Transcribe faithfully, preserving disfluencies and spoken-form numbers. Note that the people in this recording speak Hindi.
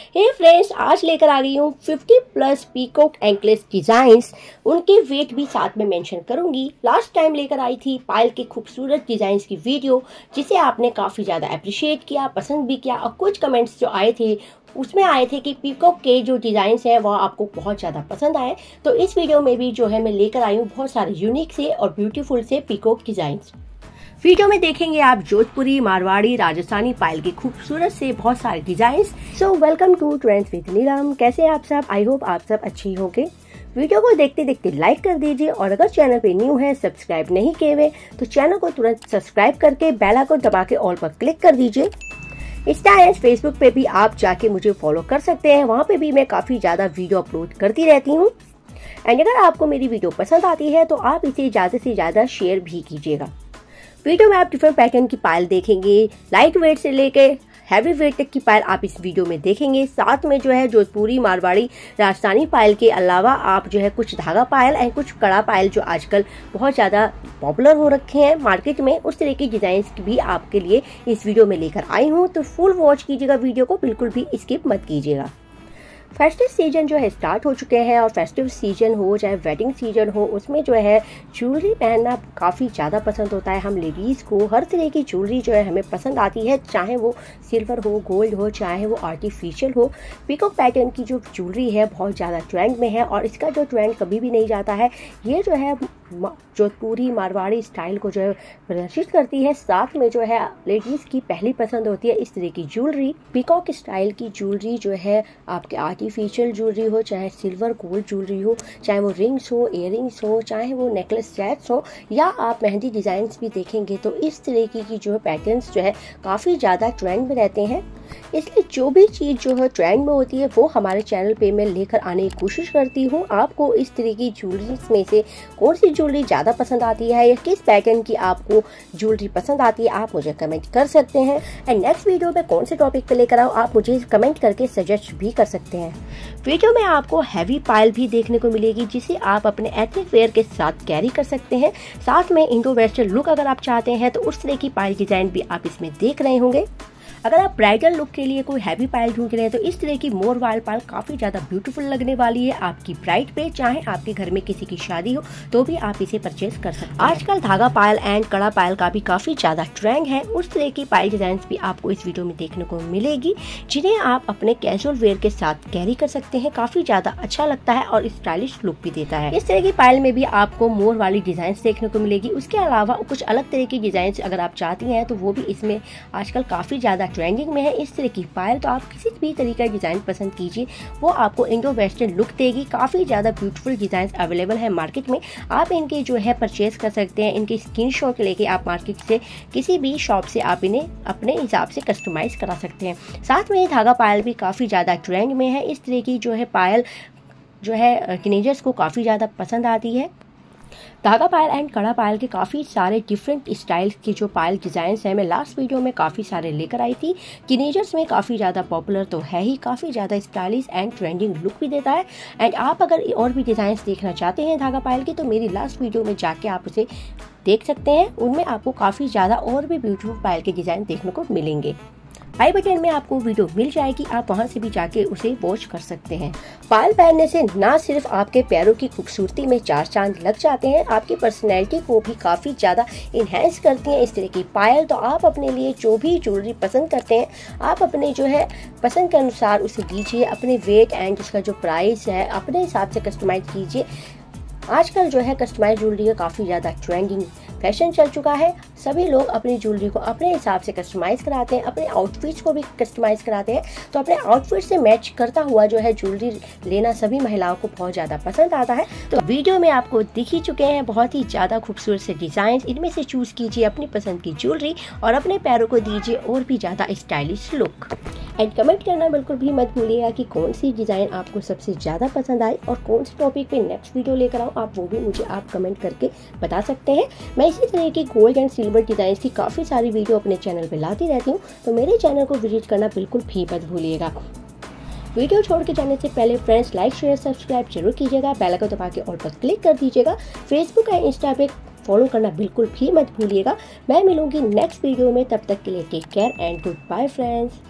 हे फ्रेंड्स, आज लेकर आ गई हूँ fifty plus peacock anklets designs. उनके वेट भी साथ में मेंशन करूंगी। लास्ट टाइम लेकर आई थी पायल के खूबसूरत डिजाइन्स की वीडियो, जिसे आपने काफ़ी ज़्यादा अप्रिशिएट किया, पसंद भी किया और कुछ कमेंट्स जो आए थे उसमें आए थे कि पीकॉक के जो डिज़ाइंस हैं वह आपको बहुत ज़्यादा पसंद आए। तो इस वीडियो में भी जो है मैं लेकर आई हूँ बहुत सारे यूनिक से और ब्यूटीफुल से पीकॉक डिज़ाइंस। वीडियो में देखेंगे आप जोधपुरी, मारवाड़ी, राजस्थानी पायल की खूबसूरत से बहुत सारे designs. So welcome to trends with Neelam. कैसे हैं आप सब? आई होप आप सब अच्छी होंगे। वीडियो को देखते देखते लाइक कर दीजिए और अगर चैनल पे न्यू है, सब्सक्राइब नहीं किए हुए तो चैनल को तुरंत सब्सक्राइब करके बेल आइकन दबा के ऑल पर क्लिक कर दीजिए। इंस्टा एंड फेसबुक पे भी आप जाके मुझे फॉलो कर सकते हैं, वहाँ पे भी मैं काफ़ी ज़्यादा वीडियो अपलोड करती रहती हूँ। एंड अगर आपको मेरी वीडियो पसंद आती है तो आप इसे ज़्यादा से ज़्यादा शेयर भी कीजिएगा। वीडियो में आप डिफरेंट पैटर्न की पायल देखेंगे, लाइट वेट से लेके हैवी वेट तक की पायल आप इस वीडियो में देखेंगे। साथ में जो है जोधपुरी, मारवाड़ी, राजस्थानी पायल के अलावा आप जो है कुछ धागा पायल एंड कुछ कड़ा पायल जो आजकल बहुत ज़्यादा पॉपुलर हो रखे हैं मार्केट में, उस तरह की डिजाइन्स भी आपके लिए इस वीडियो में लेकर आई हूँ। तो फुल वॉच कीजिएगा वीडियो को, बिल्कुल भी स्किप मत कीजिएगा। फेस्टिव सीजन जो है स्टार्ट हो चुके हैं और फेस्टिव सीजन हो चाहे वेडिंग सीजन हो, उसमें जो है ज्वेलरी पहनना काफ़ी ज़्यादा पसंद होता है हम लेडीज़ को। हर तरह की ज्वेलरी जो है हमें पसंद आती है, चाहे वो सिल्वर हो, गोल्ड हो, चाहे वो आर्टिफिशियल हो। पीकॉक पैटर्न की जो ज्वेलरी है बहुत ज़्यादा ट्रेंड में है और इसका जो ट्रेंड कभी भी नहीं जाता है। ये जो है जोधपुरी, मारवाड़ी स्टाइल को जो है प्रदर्शित करती है। साथ में जो है लेडीज़ की पहली पसंद होती है इस तरह की ज्वेलरी। पीकॉक स्टाइल की ज्वेलरी जो है आपके आर्टिफिशियल ज्वेलरी हो, चाहे सिल्वर गोल्ड ज्वेलरी हो, चाहे वो रिंग्स हो, इयररिंग्स हो, चाहे वो नेकलेस सेट्स हो, या आप मेहंदी डिजाइन्स भी देखेंगे तो इस तरीके की जो है पैटर्न्स जो है काफ़ी ज़्यादा ट्रेंड में रहते हैं। इसलिए जो भी चीज़ जो है ट्रेंड में होती है वो हमारे चैनल पे मैं लेकर आने की कोशिश करती हूँ। आपको इस तरह की ज्वेलरीज में से कौन सी ज्वेलरी ज़्यादा पसंद आती है या किस पैटर्न की आपको ज्वेलरी पसंद आती है, आप मुझे कमेंट कर सकते हैं। एंड नेक्स्ट वीडियो में कौन से टॉपिक पे लेकर आओ आप मुझे कमेंट करके सजेस्ट भी कर सकते हैं। वीडियो में आपको हैवी पायल भी देखने को मिलेगी, जिसे आप अपने एथनिक वेयर के साथ कैरी कर सकते हैं। साथ में इंडो वेस्टर्न लुक अगर आप चाहते हैं तो उस तरह की पायल डिजाइन भी आप इसमें देख रहे होंगे। अगर आप ब्राइडल लुक के लिए कोई हैवी पायल ढूंढ रहे हैं तो इस तरह की मोर वाल पायल काफी ज्यादा ब्यूटीफुल लगने वाली है आपकी ब्राइड पे, चाहे आपके घर में किसी की शादी हो तो भी आप इसे परचेज कर सकते हैं। आजकल धागा पायल एंड कड़ा पायल का भी काफी ज्यादा ट्रेंड है। उस तरह की पायल डिजाइन भी आपको इस वीडियो में देखने को मिलेगी, जिन्हें आप अपने कैजुअल वेयर के साथ कैरी कर सकते हैं। काफी ज्यादा अच्छा लगता है और स्टाइलिश लुक भी देता है। इस तरह की पायल में भी आपको मोर वाली डिजाइन देखने को मिलेगी। उसके अलावा कुछ अलग तरह की डिजाइन अगर आप चाहती हैं तो वो भी इसमें आजकल काफी ज्यादा ट्रेंडिंग में है। इस तरह की पायल तो आप किसी भी तरीके का डिजाइन पसंद कीजिए, वो आपको इंडो वेस्टर्न लुक देगी। काफी ज्यादा ब्यूटीफुल डिजाइन अवेलेबल है मार्केट में, आप इनके जो है परचेज कर सकते हैं। इनके स्क्रीनशॉट लेके आप मार्केट से किसी भी शॉप से आप इन्हें अपने हिसाब से कस्टमाइज करा सकते हैं। साथ में धागा पायल भी काफी ज्यादा ट्रेंड में है। इस तरह की जो है पायल जो है टीनेजर्स को काफी ज्यादा पसंद आती है। धागा पायल एंड कड़ा पायल के काफ़ी सारे डिफरेंट स्टाइल्स की जो पायल डिज़ाइंस हैं मैं लास्ट वीडियो में काफ़ी सारे लेकर आई थी। टीनेजर्स में काफ़ी ज़्यादा पॉपुलर तो है ही, काफ़ी ज़्यादा स्टाइलिश एंड ट्रेंडिंग लुक भी देता है। एंड आप अगर और भी डिज़ाइंस देखना चाहते हैं धागा पायल की तो मेरी लास्ट वीडियो में जाके आप उसे देख सकते हैं। उनमें आपको काफ़ी ज़्यादा और भी ब्यूटीफुल पायल के डिज़ाइन देखने को मिलेंगे। आई बटन में आपको वीडियो मिल जाएगी, आप वहां से भी जाके उसे वॉच कर सकते हैं। पायल पहनने से ना सिर्फ आपके पैरों की खूबसूरती में चार चांद लग जाते हैं, आपकी पर्सनैलिटी को भी काफ़ी ज़्यादा इन्हेंस करती हैं इस तरह की पायल। तो आप अपने लिए जो भी ज्वेलरी पसंद करते हैं आप अपने जो है पसंद के अनुसार उसे लीजिए। अपने वेट एंड उसका जो प्राइस है अपने हिसाब से कस्टमाइज कीजिए। आजकल जो है कस्टमाइज ज्वेलरी का काफ़ी ज़्यादा ट्रेंडिंग फैशन चल चुका है। सभी लोग अपनी ज्वेलरी को अपने हिसाब से कस्टमाइज कराते हैं, अपने आउटफिट्स को भी कस्टमाइज कराते हैं। तो अपने आउटफिट से मैच करता हुआ जो है ज्वेलरी लेना सभी महिलाओं को बहुत ज़्यादा पसंद आता है। तो वीडियो में आपको दिख ही चुके हैं बहुत ही ज़्यादा खूबसूरत से डिज़ाइन। इनमें से चूज़ कीजिए अपनी पसंद की ज्वेलरी और अपने पैरों को दीजिए और भी ज़्यादा स्टाइलिश लुक। एंड कमेंट करना बिल्कुल भी मत भूलिएगा कि कौन सी डिज़ाइन आपको सबसे ज़्यादा पसंद आई और कौन से टॉपिक पे नेक्स्ट वीडियो लेकर आओ, आप वो भी मुझे आप कमेंट करके बता सकते हैं। मैं इसी तरह की गोल्ड एंड सिल्वर डिज़ाइन की काफ़ी सारी वीडियो अपने चैनल पे लाती रहती हूँ, तो मेरे चैनल को विजिट करना बिल्कुल भी मत भूलिएगा। वीडियो छोड़ के जाने से पहले फ्रेंड्स लाइक शेयर सब्सक्राइब जरूर कीजिएगा, बेल आइकन दबा के ऑल पर क्लिक कर दीजिएगा। फेसबुक एंड इंस्टा पे फॉलो करना बिल्कुल भी मत भूलिएगा। मैं मिलूंगी नेक्स्ट वीडियो में, तब तक के लिए take care and goodbye friends.